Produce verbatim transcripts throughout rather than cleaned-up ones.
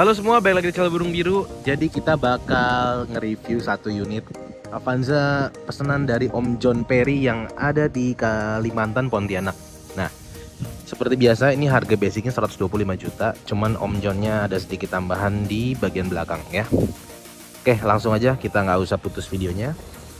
Halo semua, balik lagi di channel Burung Biru. Jadi kita bakal nge-review satu unit Avanza pesanan dari Om John Perry yang ada di Kalimantan, Pontianak. Nah, seperti biasa ini harga basicnya seratus dua puluh lima juta, cuman Om Johnnya ada sedikit tambahan di bagian belakang ya. Oke, langsung aja, kita nggak usah putus videonya.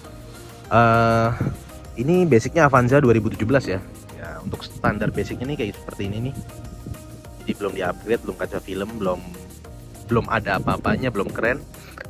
Uh, ini basicnya Avanza dua ribu tujuh belas ya. Ya, untuk standar basicnya nih kayak seperti ini nih. Jadi belum di-upgrade, belum kaca film, belum belum ada apa-apanya, belum keren.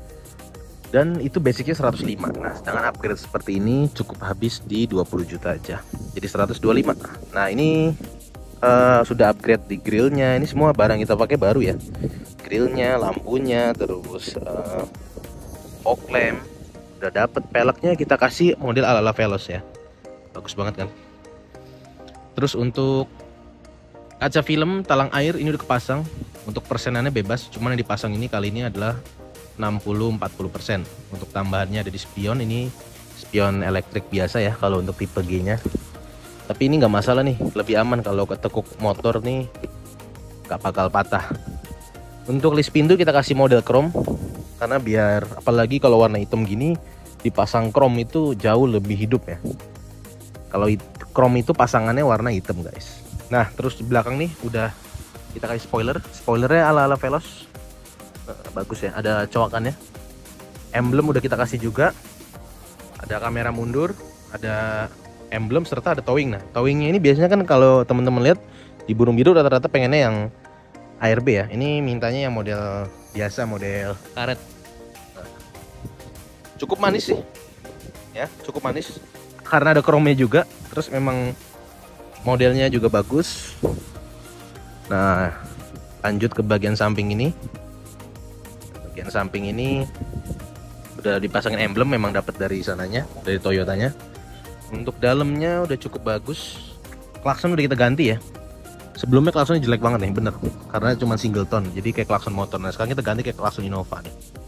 Dan itu basicnya seratus lima. Nah, sedangkan upgrade seperti ini cukup habis di dua puluh juta aja. Jadi seratus dua puluh lima. Nah, ini uh, sudah upgrade di grillnya. Ini semua barang kita pakai baru ya. Grillnya, lampunya, terus uh, fog lamp. Udah dapet peleknya, kita kasih model ala-ala Veloz ya. Bagus banget kan. Terus untuk kaca film talang air ini udah kepasang. Untuk persenannya bebas, cuman yang dipasang ini kali ini adalah enam puluh sampai empat puluh persen. Untuk tambahannya ada di spion, ini spion elektrik biasa ya kalau untuk tipe G nya. Tapi ini nggak masalah nih, lebih aman kalau ketekuk motor nih nggak bakal patah. Untuk list pintu kita kasih model chrome, karena biar apalagi kalau warna hitam gini dipasang chrome itu jauh lebih hidup ya. Kalau chrome itu pasangannya warna hitam guys. Nah, terus di belakang nih udah kita kasih spoiler, spoilernya ala-ala Veloz. Nah, bagus ya, ada coakannya. Emblem udah kita kasih juga. Ada kamera mundur, ada emblem serta ada towing. Nah, towingnya ini biasanya kan kalau teman-teman lihat di Burung Biru rata-rata pengennya yang A R B ya. Ini mintanya yang model biasa, model karet. Nah, cukup manis sih. Ya, cukup manis. Karena ada chrome-nya juga, terus memang modelnya juga bagus. Nah, lanjut ke bagian samping ini. Bagian samping ini udah dipasangin emblem, memang dapat dari sananya, dari Toyotanya. Untuk dalamnya udah cukup bagus. Klakson udah kita ganti ya. Sebelumnya klaksonnya jelek banget nih, bener. Karena cuma single tone, jadi kayak klakson motor. Nah, sekarang kita ganti kayak klakson Innova nih.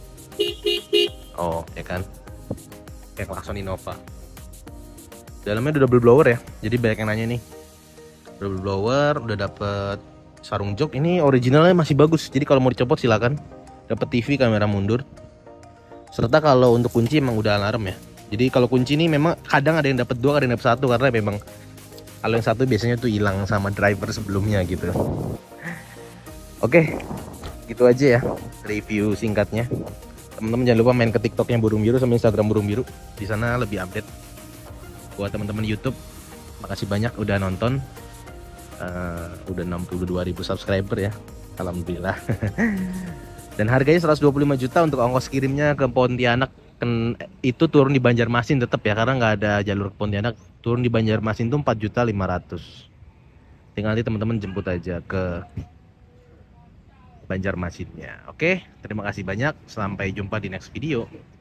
Oh, ya kan? Kayak klakson Innova. Dalamnya udah double blower ya. Jadi banyak yang nanya nih. Double blower, udah dapet sarung jok. Ini originalnya masih bagus, jadi kalau mau dicopot silakan. Dapat T V, kamera mundur, serta kalau untuk kunci emang udah alarm ya. Jadi kalau kunci ini memang kadang ada yang dapat dua, ada yang dapat satu, karena memang kalau yang satu biasanya tuh hilang sama driver sebelumnya gitu. Oke, gitu aja ya review singkatnya. Teman-teman jangan lupa main ke TikToknya Burung Biru sama Instagram Burung Biru, di sana lebih update. Buat teman-teman YouTube, makasih banyak udah nonton. Uh, udah enam puluh dua ribu subscriber ya, alhamdulillah. Dan harganya seratus dua puluh lima juta untuk ongkos kirimnya ke Pontianak. Ken, itu turun di Banjarmasin tetap ya, karena nggak ada jalur ke Pontianak. Turun di Banjarmasin tuh empat juta lima ratus. Tinggal nanti teman-teman jemput aja ke Banjarmasinnya. Oke, terima kasih banyak, sampai jumpa di next video.